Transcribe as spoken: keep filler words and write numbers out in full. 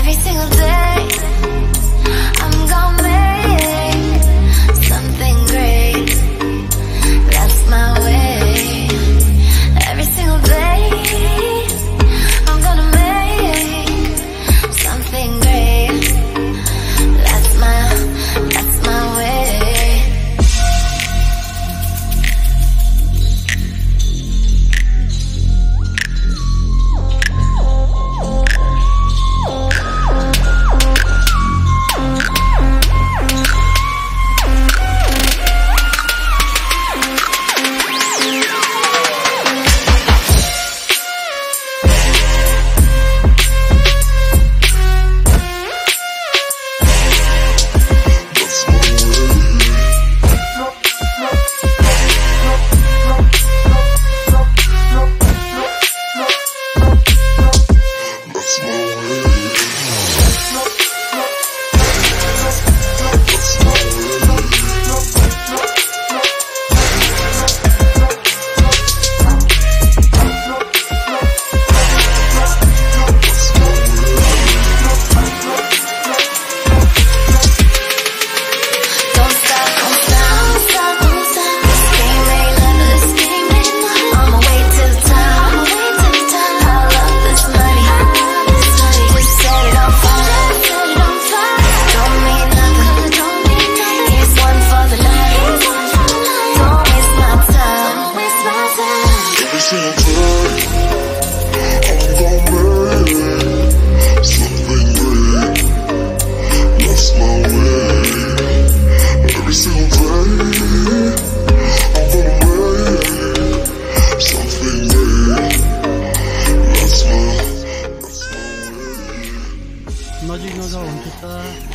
Every single day I'm gonna make something great. That's my way. Every single day I'm gonna make something great. That's my, that's my way. नजिक नजाऊ हुन्छ त।